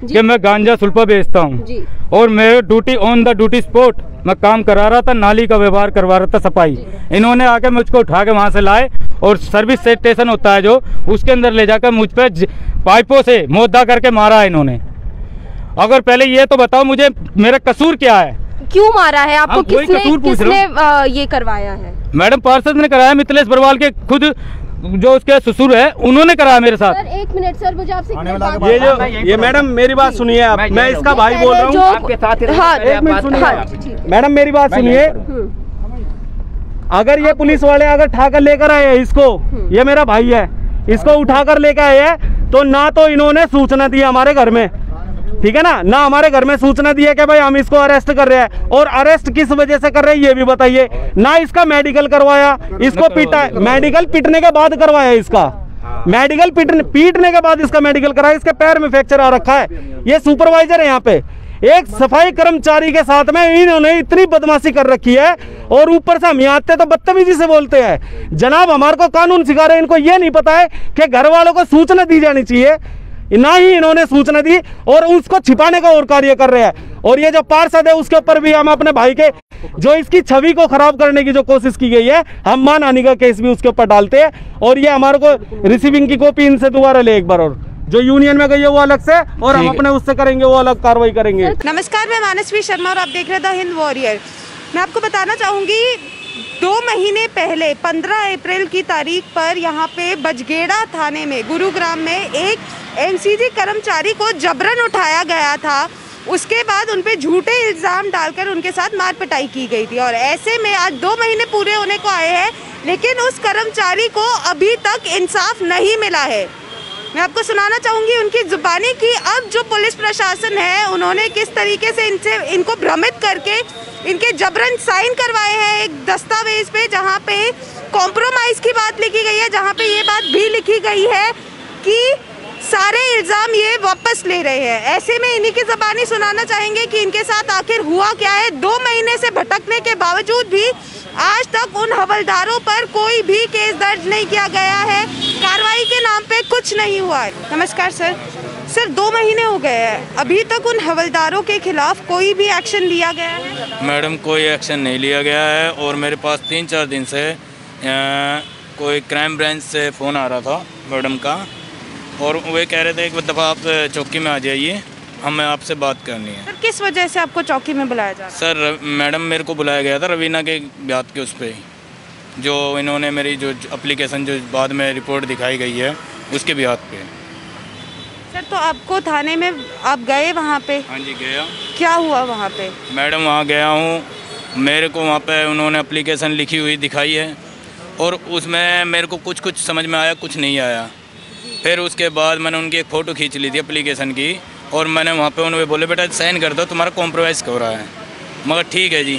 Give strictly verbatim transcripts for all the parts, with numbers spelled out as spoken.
कि मैं गांजा सुल्फा बेचता हूँ और मेरे duty on the duty spot मैं काम करा रहा था, नाली का व्यवहार करवा रहा था, सफाई। इन्होंने आके मुझको उठा के वहाँ से लाए और सर्विस स्टेशन होता है जो, उसके अंदर ले जाकर मुझ पे पाइपों से मोद्दा करके मारा इन्होंने। अगर पहले ये तो बताओ मुझे मेरा कसूर क्या है, क्यों मारा है आपको? किसने किसने आ, ये करवाया है? मैडम पार्षद ने कराया, मिथिलेश बरवाल के खुद जो उसके ससुर है उन्होंने कराया मेरे साथ। सर एक मिनट सर, मुझे आपसे ये जो ये मैडम मेरी बात सुनिए आप, मैं इसका भाई बोल रहा हूँ आपके साथ। हाँ, एक मिनट सुनिए मैडम, मेरी बात सुनिए। अगर ये पुलिस वाले अगर ठाकर लेकर आए हैं इसको, ये मेरा भाई है, इसको उठाकर लेकर आए हैं, तो ना तो इन्होंने सूचना दी हमारे घर में, ठीक है ना, ना हमारे घर में सूचना दी है कि भाई हम इसको अरेस्ट कर रहे हैं, और अरेस्ट किस वजह से कर रहे हैं ये भी बताइए। ना इसका मेडिकल करवाया, इसको पीटा, मेडिकल पीटने के बाद करवाया इसका, मेडिकल पीटने पीटने के बाद इसका मेडिकल कराया, इसके पैर में फ्रैक्चर आ रखा है। ये सुपरवाइजर है यहाँ पे, एक सफाई कर्मचारी के साथ में इन्होंने इतनी बदमाशी कर रखी है, और ऊपर से हम यहाँ आते तो बदतमीजी से बोलते हैं। जनाब हमारे को कानून सिखा रहे हैं, इनको ये नहीं पता है कि घर वालों को सूचना दी जानी चाहिए, ना ही इन्होंने सूचना दी और उसको छिपाने का और कार्य कर रहे हैं। और ये जो पार्षद है उसके ऊपर भी हम अपने भाई के जो इसकी छवि को खराब करने की जो कोशिश की गई है, हम मानहानि का केस भी उसके ऊपर डालते हैं। और ये हमारे को रिसीविंग की कॉपी इनसे दोबारा ले एक बार, और जो यूनियन में गई है वो अलग से, और हम अपने उससे करेंगे, वो अलग कार्रवाई करेंगे। नमस्कार, मैं मानसवी शर्मा और आप देख रहे द हिंद वॉरियर। मैं आपको बताना चाहूंगी, दो महीने पहले पंद्रह अप्रैल की तारीख पर यहाँ पे बजगेड़ा थाने में, गुरुग्राम में एक एमसीजी कर्मचारी को जबरन उठाया गया था। उसके बाद उन पे झूठे इल्ज़ाम डालकर उनके साथ मार पिटाई की गई थी, और ऐसे में आज दो महीने पूरे होने को आए हैं, लेकिन उस कर्मचारी को अभी तक इंसाफ नहीं मिला है। मैं आपको सुनाना चाहूँगी उनकी जुबानी की अब जो पुलिस प्रशासन है उन्होंने किस तरीके से इनसे इनको भ्रमित करके इनके जबरन साइन करवाए हैं एक दस्तावेज पे, जहाँ पे कॉम्प्रोमाइज़ की बात लिखी गई है, जहाँ पे ये बात भी लिखी गई है कि सारे इल्ज़ाम ये वापस ले रहे हैं। ऐसे में इन्हीं की ज़बानी सुनाना चाहेंगे कि इनके साथ आखिर हुआ क्या है। दो महीने से भटकने के बावजूद भी आज तक उन हवलदारों पर कोई भी केस दर्ज नहीं किया गया है, कार्रवाई के नाम पे कुछ नहीं हुआ है। नमस्कार सर। सर दो महीने हो गए हैं, अभी तक उन हवलदारों के खिलाफ कोई भी एक्शन लिया गया है? मैडम कोई एक्शन नहीं लिया गया है, और मेरे पास तीन चार दिन से आ, कोई क्राइम ब्रांच से फ़ोन आ रहा था मैडम का, और वे कह रहे थे एक दफ़ा आप चौकी में आ जाइए, हमें आपसे बात करनी है। सर किस वजह से आपको चौकी में बुलाया जा रहा है? सर मैडम मेरे को बुलाया गया था रवीना के बात के उस पर, जो इन्होंने मेरी जो एप्लीकेशन जो बाद में रिपोर्ट दिखाई गई है उसके भी हाथ पे। सर तो आपको थाने में आप गए वहाँ पे? हाँ जी गया। क्या हुआ वहाँ पे? मैडम वहाँ गया हूँ, मेरे को वहाँ पे उन्होंने एप्लीकेशन लिखी हुई दिखाई है, और उसमें मेरे को कुछ कुछ समझ में आया, कुछ नहीं आया। फिर उसके बाद मैंने उनकी एक फ़ोटो खींच ली थी एप्लीकेशन की, और मैंने वहाँ पे उन्हें बोले बेटा साइन कर दो, तुम्हारा कॉम्प्रोमाइज़ हो रहा है। मगर ठीक है जी।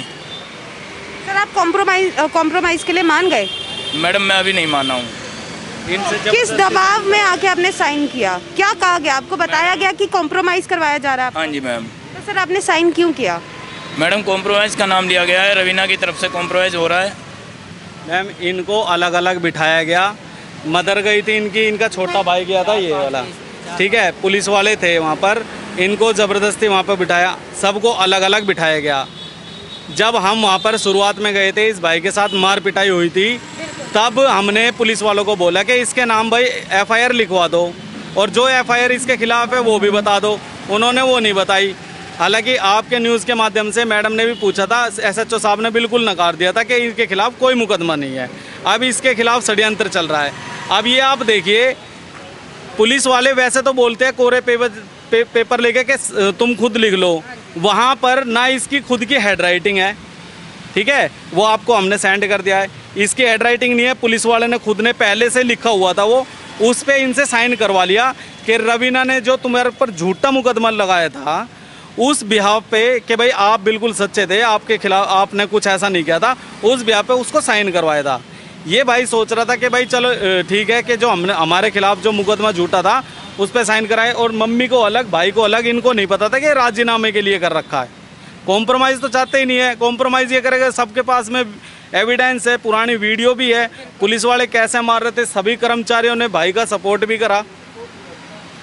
सर आप कॉम्प्रोमाइज़ कॉम्प्रोमाइज़ के लिए मान गए? मैडम मैं अभी नहीं माना हूँ। इनसे किस दबाव में आके आपने साइन किया? क्या कहा गया आपको? बताया गया कि कॉम्प्रोमाइज़ करवाया जा रहा है? हाँ जी मैम। तो सर आपने साइन क्यों किया? मैडम कॉम्प्रोमाइज़ का नाम लिया गया है, रवीना की तरफ से कॉम्प्रोमाइज़ हो रहा है। मैम इनको अलग अलग बिठाया गया, मदर गई थी इनकी, इनका छोटा भाई गया था ये वाला, ठीक है, पुलिस वाले थे वहाँ पर, इनको ज़बरदस्ती वहाँ पर बिठाया, सबको अलग अलग बिठाया गया। जब हम वहाँ पर शुरुआत में गए थे, इस भाई के साथ मार पिटाई हुई थी, तब हमने पुलिस वालों को बोला कि इसके नाम भाई एफ आई आर लिखवा दो, और जो एफ आई आर इसके खिलाफ़ है वो भी बता दो। उन्होंने वो नहीं बताई। हालांकि आपके न्यूज़ के माध्यम से मैडम ने भी पूछा था, एस एच ओ साहब ने बिल्कुल नकार दिया था कि इनके खिलाफ़ कोई मुकदमा नहीं है। अब इसके खिलाफ़ षड्यंत्र चल रहा है। अब ये आप देखिए, पुलिस वाले वैसे तो बोलते हैं कोरे पेपर पे, पेपर लेके कि तुम खुद लिख लो, वहाँ पर ना इसकी खुद की हैंड राइटिंग है, ठीक है, वो आपको हमने सेंड कर दिया है, इसकी हैंड राइटिंग नहीं है, पुलिस वाले ने खुद ने पहले से लिखा हुआ था, वो उस पर इनसे साइन करवा लिया कि रवीना ने जो तुम्हारे पर झूठा मुकदमा लगाया था उस बिहाव पे कि भाई आप बिल्कुल सच्चे थे, आपके खिलाफ आपने कुछ ऐसा नहीं किया था, उस बिहाव पे उसको साइन करवाया था। ये भाई सोच रहा था कि भाई चलो ठीक है कि जो हमने हमारे खिलाफ जो मुकदमा झूठा था उस पर साइन कराए, और मम्मी को अलग भाई को अलग, इनको नहीं पता था कि राजीनामे के लिए कर रखा है। कॉम्प्रोमाइज़ तो चाहते ही नहीं है। कॉम्प्रोमाइज़ ये करेगा, सबके पास में एविडेंस है, पुरानी वीडियो भी है, पुलिस वाले कैसे मार रहे थे, सभी कर्मचारियों ने भाई का सपोर्ट भी करा।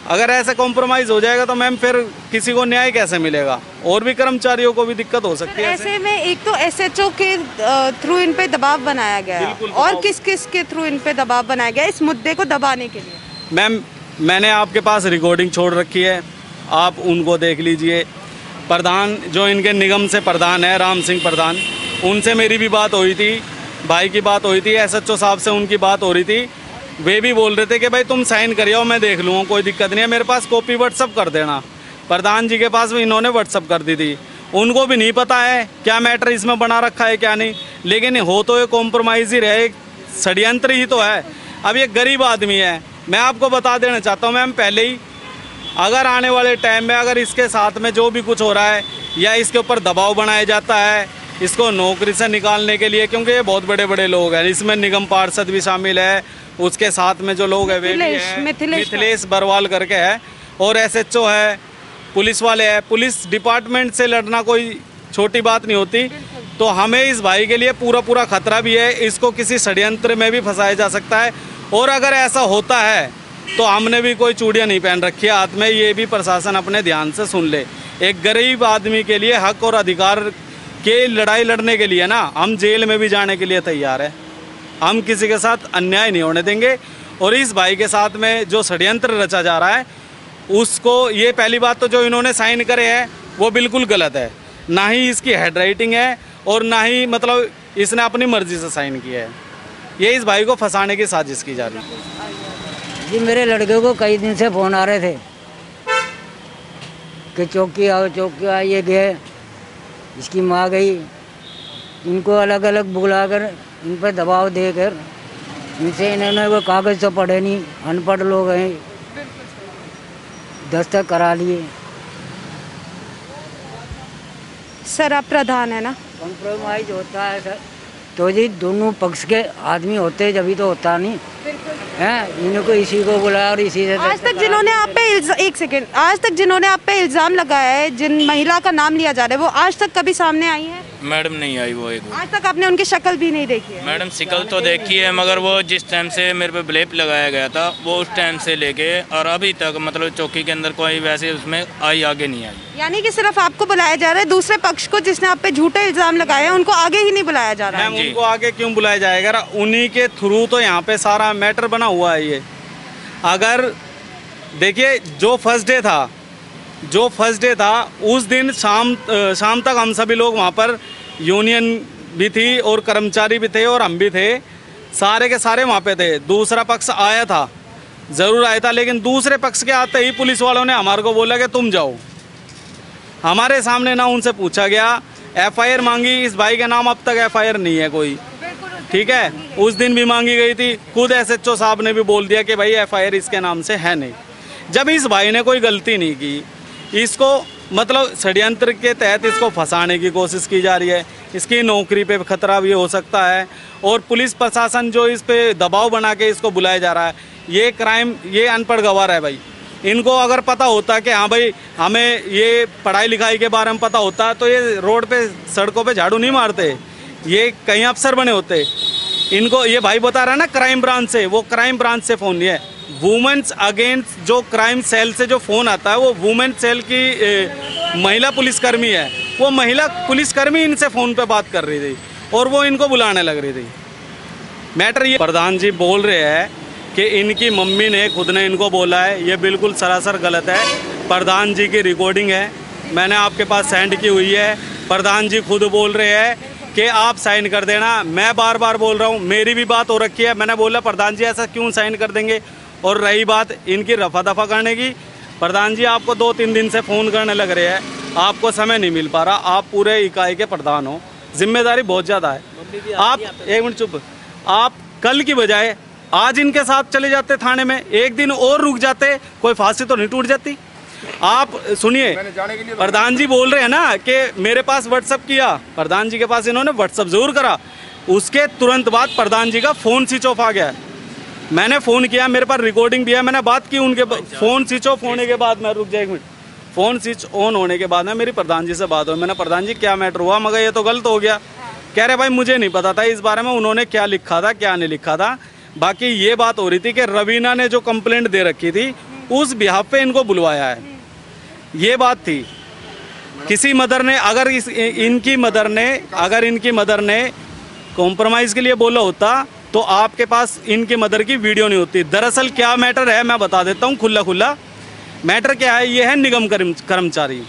अगर ऐसे कॉम्प्रोमाइज हो जाएगा तो मैम फिर किसी को न्याय कैसे मिलेगा, और भी कर्मचारियों को भी दिक्कत हो सकती है। ऐसे में एक तो एसएचओ के थ्रू इन पे दबाव बनाया गया है, और किस किस के थ्रू इन पे दबाव बनाया गया इस मुद्दे को दबाने के लिए? मैम मैंने आपके पास रिकॉर्डिंग छोड़ रखी है, आप उनको देख लीजिए। प्रधान जो इनके निगम से प्रधान है राम सिंह प्रधान, उनसे मेरी भी बात हुई थी, भाई की बात हुई थी, एसएचओ साहब से उनकी बात हो रही थी। वे भी बोल रहे थे कि भाई तुम साइन करिए मैं देख लूँगा, कोई दिक्कत नहीं है, मेरे पास कॉपी व्हाट्सअप कर देना। प्रधान जी के पास भी इन्होंने व्हाट्सअप कर दी थी। उनको भी नहीं पता है क्या मैटर इसमें बना रखा है क्या नहीं, लेकिन हो तो ये कॉम्प्रोमाइज़ ही रहे, षड्यंत्र ही तो है। अब ये गरीब आदमी है, मैं आपको बता देना चाहता हूँ मैम पहले ही, अगर आने वाले टाइम में अगर इसके साथ में जो भी कुछ हो रहा है या इसके ऊपर दबाव बनाया जाता है इसको नौकरी से निकालने के लिए, क्योंकि ये बहुत बड़े बड़े लोग हैं, इसमें निगम पार्षद भी शामिल है, उसके साथ में जो लोग हैं वे भी हैं, मिथिलेश बरवाल करके है, और एसएचओ है, पुलिस वाले हैं। पुलिस डिपार्टमेंट से लड़ना कोई छोटी बात नहीं होती, तो हमें इस भाई के लिए पूरा पूरा खतरा भी है, इसको किसी षड्यंत्र में भी फंसाया जा सकता है। और अगर ऐसा होता है तो हमने भी कोई चूड़ियाँ नहीं पहन रखी है हाथ में, ये भी प्रशासन अपने ध्यान से सुन ले। एक गरीब आदमी के लिए हक और अधिकार के लड़ाई लड़ने के लिए ना हम जेल में भी जाने के लिए तैयार है, हम किसी के साथ अन्याय नहीं होने देंगे। और इस भाई के साथ में जो षड्यंत्र रचा जा रहा है उसको, ये पहली बात तो जो इन्होंने साइन करे हैं वो बिल्कुल गलत है, ना ही इसकी हेड राइटिंग है और ना ही मतलब इसने अपनी मर्जी से साइन किया है, ये इस भाई को फंसाने की साजिश की जा रही है। जी मेरे लड़के को कई दिन से फ़ोन आ रहे थे कि चौकी आओ चौकी आओ, ये गए, इसकी माँ गई, इनको अलग अलग बुलाकर इन पर दबाव देकर इनसे इन्होंने वो कागज़ तो पढ़े नहीं, अनपढ़ लोग हैं, दस्तखत करा लिए। सर आप प्रधान है ना? कॉम्प्रोमाइज होता है सर, तो जी दोनों पक्ष के आदमी होते जब भी तो होता नहीं है, इनको इसी को बुलाया और इसी से। आज तक जिन्होंने आप पे एक सेकेंड आज तक जिन्होंने आप पे इल्जाम लगाया है, जिन महिला का नाम लिया जा रहा है, वो आज तक कभी सामने आई है? मैडम नहीं आई वो एक। आज तक आपने उनकी शक्ल भी नहीं देखी है? मैडम शक्ल तो देखी है, मगर वो जिस टाइम से मेरे पे ब्लेप लगाया गया था वो उस टाइम से लेके और अभी तक मतलब चौकी के अंदर कोई वैसे उसमें आई आगे नहीं आई। यानी कि सिर्फ आपको बुलाया जा रहा है, दूसरे पक्ष को जिसने आप पे झूठे इल्जाम लगाए हैं उनको आगे ही नहीं बुलाया जा रहा है? मैम उनको आगे क्यों बुलाया जाएगा, उन्हीं के थ्रू तो यहाँ पे सारा मैटर बना हुआ है। ये अगर देखिए जो फर्स्ट डे था जो फर्स्ट डे था उस दिन शाम शाम तक हम सभी लोग वहाँ पर, यूनियन भी थी और कर्मचारी भी थे और हम भी थे, सारे के सारे वहाँ पे थे। दूसरा पक्ष आया था, ज़रूर आया था, लेकिन दूसरे पक्ष के आते ही पुलिस वालों ने हमारे को बोला कि तुम जाओ। हमारे सामने ना उनसे पूछा गया, एफआईआर मांगी, इस भाई के नाम अब तक एफआईआर नहीं है कोई, ठीक है। उस दिन भी मांगी गई थी, खुद एसएचओ साहब ने भी बोल दिया कि भाई एफआईआर इसके नाम से है नहीं। जब इस भाई ने कोई गलती नहीं की, इसको मतलब षड्यंत्र के तहत इसको फंसाने की कोशिश की जा रही है, इसकी नौकरी पे खतरा भी हो सकता है, और पुलिस प्रशासन जो इस पे दबाव बना के इसको बुलाया जा रहा है, ये क्राइम, ये अनपढ़ गवार है भाई। इनको अगर पता होता कि हाँ भाई हमें ये पढ़ाई लिखाई के बारे में पता होता तो ये रोड पे सड़कों पे झाड़ू नहीं मारते, ये कहीं अफसर बने होते। इनको ये भाई बता रहा है ना क्राइम ब्रांच से, वो क्राइम ब्रांच से फ़ोन लिया है। वुमेन्स अगेंस्ट जो क्राइम सेल से जो फ़ोन आता है वो वुमेन सेल की ए, महिला पुलिसकर्मी है, वो महिला पुलिसकर्मी इनसे फ़ोन पे बात कर रही थी और वो इनको बुलाने लग रही थी। मैटर ये प्रधान जी बोल रहे हैं कि इनकी मम्मी ने खुद ने इनको बोला है, ये बिल्कुल सरासर गलत है। प्रधान जी की रिकॉर्डिंग है, मैंने आपके पास सेंड की हुई है। प्रधान जी खुद बोल रहे हैं कि आप साइन कर देना। मैं बार बार बोल रहा हूँ, मेरी भी बात हो रखी है, मैंने बोला प्रधान जी ऐसा क्यों साइन कर देंगे। और रही बात इनकी रफा दफा करने की, प्रधान जी आपको दो तीन दिन से फ़ोन करने लग रहे हैं, आपको समय नहीं मिल पा रहा, आप पूरे इकाई के प्रधान हो, जिम्मेदारी बहुत ज़्यादा है। आप एक मिनट चुप, आप कल की बजाय आज इनके साथ चले जाते थाने में, एक दिन और रुक जाते, कोई फांसी तो नहीं टूट जाती। आप सुनिए, प्रधान जी बोल रहे हैं ना कि मेरे पास व्हाट्सअप किया, प्रधान जी के पास इन्होंने व्हाट्सअप जरूर करा, उसके तुरंत बाद प्रधान जी का फ़ोन स्विच ऑफ आ गया। मैंने फ़ोन किया, मेरे पास रिकॉर्डिंग भी है, मैंने बात की उनके, फ़ोन स्विच ऑफ होने के बाद, मैं रुक जाए एक मिनट, फ़ोन स्विच ऑन होने के बाद में मेरी प्रधान जी से बात हुई। मैंने प्रधान जी क्या मैटर हुआ, मगर ये तो गलत हो गया। कह रहे भाई मुझे नहीं पता था इस बारे में, उन्होंने क्या लिखा था क्या नहीं लिखा था। बाकी ये बात हो रही थी कि रवीना ने जो कंप्लेंट दे रखी थी उस बिहाफ पे इनको बुलवाया है, ये बात थी। किसी मदर ने अगर इस इनकी मदर ने अगर इनकी मदर ने कॉम्प्रोमाइज़ के लिए बोला होता तो आपके पास इनकी मदर की वीडियो नहीं होती। दरअसल क्या मैटर है मैं बता देता हूँ खुला खुला। मैटर क्या है, ये है निगम कर्मचारी,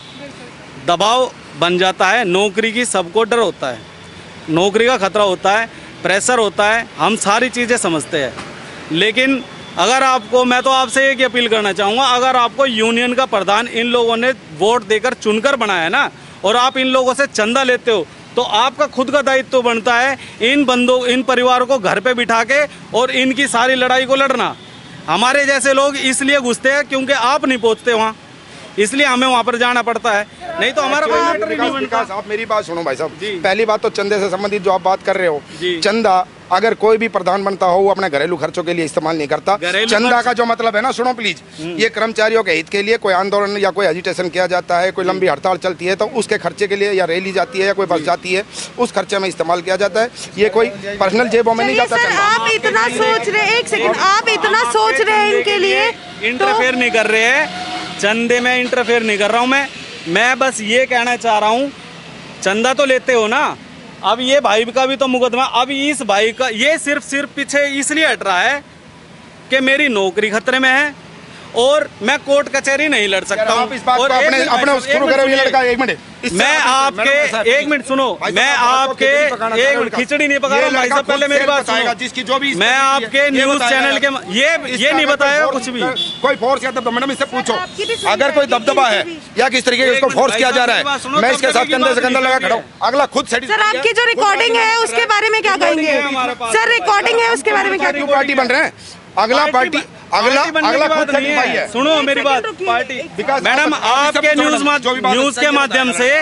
दबाव बन जाता है, नौकरी की सबको डर होता है, नौकरी का खतरा होता है, प्रेशर होता है, हम सारी चीज़ें समझते हैं। लेकिन अगर आपको, मैं तो आपसे एक ही अपील करना चाहूँगा, अगर आपको यूनियन का प्रधान इन लोगों ने वोट देकर चुनकर बनाया है ना, और आप इन लोगों से चंदा लेते हो, तो आपका खुद का दायित्व तो बनता है इन बंदों इन परिवारों को घर पे बिठा के और इनकी सारी लड़ाई को लड़ना। हमारे जैसे लोग इसलिए घुसते हैं क्योंकि आप नहीं पहुँचते वहाँ, इसलिए हमें वहाँ पर जाना पड़ता है, नहीं तो हमारा कोई मैटर ही नहीं बनता। आप मेरी बात सुनो भाई साहब, पहली बात तो चंदे से संबंधित जो आप बात कर रहे हो, चंदा अगर कोई भी प्रधान बनता हो वो अपने घरेलू खर्चों के लिए इस्तेमाल नहीं करता। चंदा का जो मतलब है ना, सुनो प्लीज, ये कर्मचारियों के हित के लिए कोई आंदोलन या कोई एजिटेशन किया जाता है, कोई लंबी हड़ताल चलती है तो उसके खर्चे के लिए या रैली जाती है या कोई बस जाती है, उस खर्चे में इस्तेमाल किया जाता है। ये कोई पर्सनल जेबों में नहीं जाता। सर आप इतना सोच रहे, एक सेकंड, आप इतना सोच रहे हैं इनके लिए, इंटरफेयर नहीं कर रहे हैं चंदे में, इंटरफेयर नहीं कर रहा हूँ मैं मैं बस ये कहना चाह रहा हूँ, चंदा तो लेते हो ना, अब ये भाई का भी तो मुकदमा, अब इस भाई का ये सिर्फ सिर्फ पीछे इसलिए हट रहा है कि मेरी नौकरी खतरे में है और मैं कोर्ट कचहरी नहीं लड़ सकता हूँ। और अपने अपने शुरू करो ये लड़का, एक मिनट, मैं आपके एक मिनट सुनो, मैं आपके एक मिनट खिचड़ी नहीं पका रहा हूँ भाई साहब, पहले मेरी बात सुनो। जिसकी जो भी मैं आपके न्यूज चैनल के ये ये नहीं बताया कुछ भी, कोई फोर्स या दबदबा, मैडम इससे पूछो अगर कोई दबदबा है या किस तरीके से इसको फोर्स किया जा रहा है, मैं इसके साथ कंधे से कंधा लगा खड़ा हूँ। अगला खुद सर आपकी जो रिकॉर्डिंग है उसके बारे में क्या कहेंगे? सर रिकॉर्डिंग है उसके बारे में क्या, क्यों पार्टी बन रहे हैं? अगला पार्टी अगला अगला खुद नहीं है। सुनो मेरी बात, पार्टी मैडम आपके न्यूज न्यूज के माध्यम से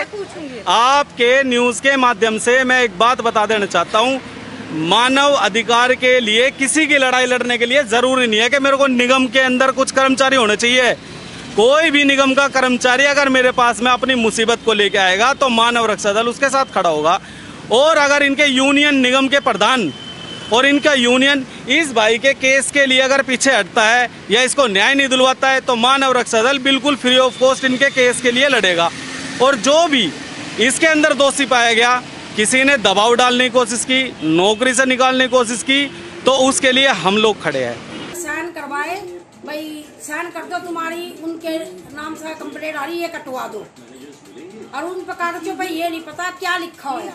आपके न्यूज के माध्यम से मैं एक बात बता देना चाहता हूँ, मानव अधिकार के लिए किसी की लड़ाई लड़ने के लिए जरूरी नहीं है कि मेरे को निगम के अंदर कुछ कर्मचारी होने चाहिए। कोई भी निगम का कर्मचारी अगर मेरे पास में अपनी मुसीबत को लेके आएगा तो मानव रक्षा दल उसके साथ खड़ा होगा। और अगर इनके यूनियन निगम के प्रधान और इनका यूनियन इस भाई के केस के लिए अगर पीछे हटता है या इसको न्याय नहीं दिलवाता है तो मानव रक्षा दल बिल्कुल फ्री ऑफ कॉस्ट इनके केस के लिए लड़ेगा। और जो भी इसके अंदर दोषी पाया गया, किसी ने दबाव डालने की कोशिश की, नौकरी से निकालने की कोशिश की, तो उसके लिए हम लोग खड़े हैं। साइन करवाए भाई, साइन कर दो, तुम्हारी उनके नाम से कंप्लेंट आ रही है, कटवा दो। और उन पर कागजों पे ये नहीं पता क्या लिखा हुआ।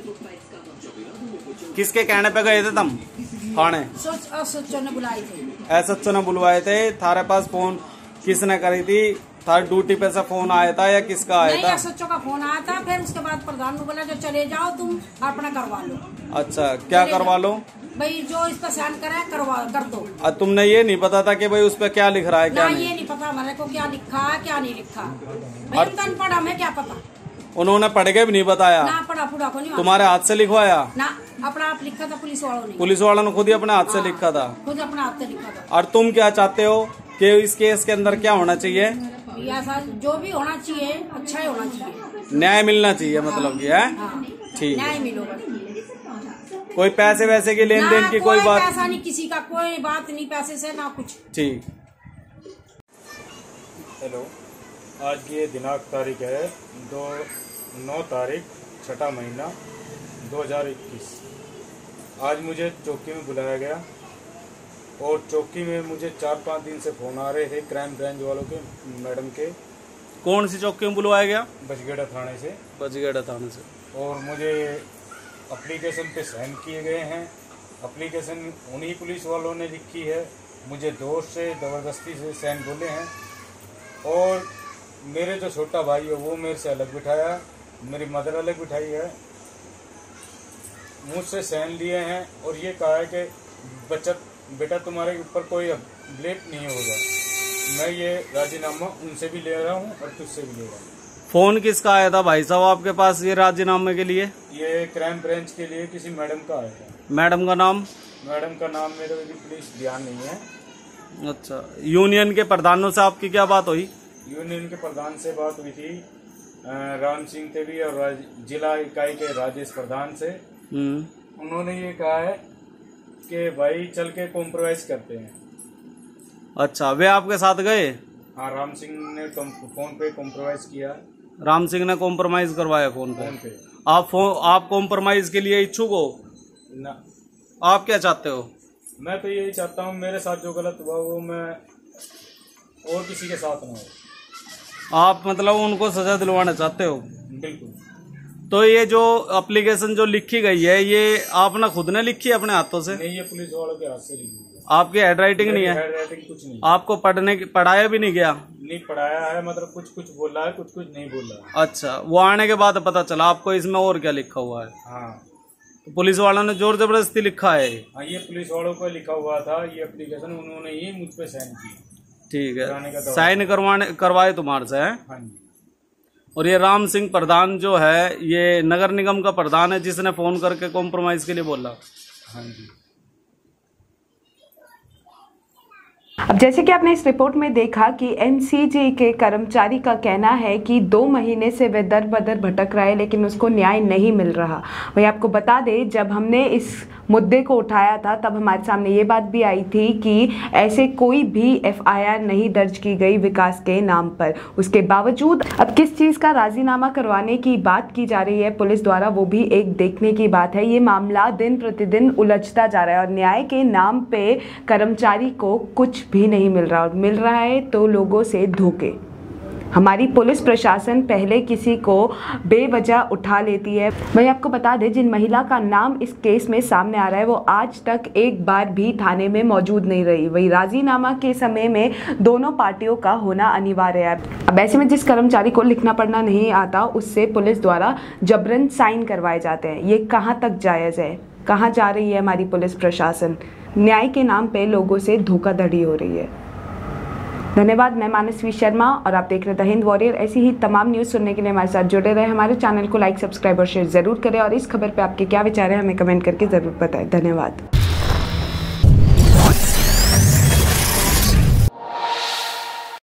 किसके कहने पे गए थे तुम थाने? एस एच ओ ने बुलाए थे। एस एच ओ ने बुलवाए थे। थारे पास फोन किसने करी थी? थारी ड्यूटी पे से फोन आया था या किसका आया था? एस एच ओ का फोन आया था, फिर उसके बाद प्रधान ने बोला जो चले जाओ तुम अपना करवा लो। अच्छा, क्या करवा लो? भाई जो इस पर साइन करा करवा कर दो। और तुमने ये नहीं पता था कि भाई उस पर क्या लिख रहा है क्या ना, नहीं? ये नहीं पता हमारे को क्या लिखा है क्या नहीं लिखा। भाई हम तो अनपढ़, हमें क्या पता। उन्होंने पढ़ के भी नहीं बताया? ना पढ़ा पूरा को नहीं। तुम्हारे हाथ से लिखवाया? ना, अपना आप लिखा था पुलिस वालों ने। पुलिस वालों ने खुद ही अपने हाथ से लिखा था? खुद अपने हाथ से लिखा था। और तुम क्या चाहते हो कि इस केस के अंदर क्या होना चाहिए? ऐसा जो भी होना चाहिए अच्छा ही होना चाहिए, न्याय मिलना चाहिए, मतलब ये है ठीक। न्याय मिलेगा, कोई पैसे वैसे की लेन देन की कोई बात? पैसा नहीं, किसी का कोई बात नहीं, पैसे से ना कुछ। ठीक। हेलो, आज की ये दिनांक तारीख है दो नौ तारीख छठा महीना दो हजार इक्कीस। आज मुझे चौकी में बुलाया गया और चौकी में मुझे चार पाँच दिन से फोन आ रहे थे क्राइम ब्रांच वालों के, मैडम के। कौन सी चौकी में बुलवाया गया? बचगेड़ा थाने से। बचगेड़ा थाने से। और मुझे एप्लीकेशन पे साइन किए गए हैं। एप्लीकेशन उन्हीं पुलिस वालों ने लिखी है, मुझे दोष से ज़बरदस्ती से साइन बोले हैं। और मेरे जो छोटा भाई है वो मेरे से अलग बिठाया, मेरी मदर अलग बिठाई है, मुझसे साइन लिए हैं और ये कहा है कि बचत बेटा तुम्हारे ऊपर कोई ब्लेम नहीं होगा। मैं ये राजीनामा उनसे भी ले रहा हूँ और तुझसे भी ले रहा हूँ। फोन किसका आया था भाई साहब आपके पास ये राजीनामे के लिए? ये क्राइम ब्रांच के लिए किसी मैडम का आया था। मैडम का नाम? मैडम का नाम मेरे भी पुलिस ध्यान नहीं है। अच्छा, यूनियन के प्रधानों से आपकी क्या बात हुई? यूनियन के प्रधान से बात हुई थी, राम सिंह तेवी और जिला इकाई के राजेश प्रधान से। उन्होंने ये कहा है कि भाई चल के कॉम्प्रोमाइज करते हैं। अच्छा, वे आपके साथ गए? हाँ, राम सिंह ने फोन पे कॉम्प्रोमाइज किया। राम सिंह ने कॉम्प्रोमाइज करवाया फोन पे, पे। आप फोन आप कॉम्प्रोमाइज के लिए इच्छुक हो ना? आप क्या चाहते हो? मैं तो यही चाहता हूँ मेरे साथ जो गलत हुआ वो मैं और किसी के साथ ना हो। आप मतलब उनको सजा दिलवाना चाहते हो? बिल्कुल। तो ये जो एप्लीकेशन जो लिखी गई है ये आपने खुद ने लिखी है अपने हाथों से? नहीं, ये पुलिस वालों के हाथ से लिखी है। आपकी हैंड राइटिंग नहीं है? हैंड राइटिंग कुछ नहीं। आपको पढ़ने की पढ़ाया भी नहीं गया? नहीं पढ़ाया है, मतलब कुछ कुछ बोल रहा है, कुछ कुछ नहीं बोल रहा है। अच्छा, वो आने के बाद पता चला आपको इसमें और क्या लिखा हुआ है? हाँ, तो पुलिस वालों ने जोर जबरदस्ती लिखा है? हाँ, ये पुलिस वालों को लिखा हुआ था ये एप्लीकेशन, उन्होंने ही मुझ पे साइन की। ठीक है, साइन करवाने करवाए तुम्हारे से? हाँ जी। और ये राम सिंह प्रधान जो है ये नगर निगम का प्रधान है जिसने फोन करके कॉम्प्रोमाइज के लिए बोला? हाँ जी। अब जैसे कि आपने इस रिपोर्ट में देखा कि एनसीजे के कर्मचारी का कहना है कि दो महीने से वे दर बदर भटक रहा है लेकिन उसको न्याय नहीं मिल रहा। वही आपको बता दें, जब हमने इस मुद्दे को उठाया था तब हमारे सामने ये बात भी आई थी कि ऐसे कोई भी एफआईआर नहीं दर्ज की गई विकास के नाम पर। उसके बावजूद अब किस चीज़ का राजीनामा करवाने की बात की जा रही है पुलिस द्वारा, वो भी एक देखने की बात है। ये मामला दिन प्रतिदिन उलझता जा रहा है और न्याय के नाम पे कर्मचारी को कुछ भी नहीं मिल रहा, और मिल रहा है तो लोगों से धोखे। हमारी पुलिस प्रशासन पहले किसी को बेवजह उठा लेती है। वही आपको बता दें, जिन महिला का नाम इस केस में सामने आ रहा है वो आज तक एक बार भी थाने में मौजूद नहीं रही। वही राजीनामा के समय में दोनों पार्टियों का होना अनिवार्य है। अब ऐसे में जिस कर्मचारी को लिखना पढ़ना नहीं आता उससे पुलिस द्वारा जबरन साइन करवाए जाते हैं। ये कहाँ तक जायज़ है? कहाँ जा रही है हमारी पुलिस प्रशासन? न्याय के नाम पे लोगों से धोखाधड़ी हो रही है। धन्यवाद। मैं मानसवी शर्मा और आप देख रहे थे हिंद वॉरियर। ऐसी ही तमाम न्यूज़ सुनने के लिए हमारे साथ जुड़े रहे। हमारे चैनल को लाइक, सब्सक्राइब और शेयर जरूर करें और इस खबर पे आपके क्या विचार है हमें कमेंट करके जरूर बताएं। धन्यवाद।